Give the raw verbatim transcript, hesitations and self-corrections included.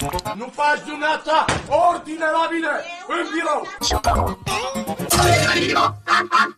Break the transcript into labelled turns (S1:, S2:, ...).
S1: Nu faci dumneata ordine la mine în birou!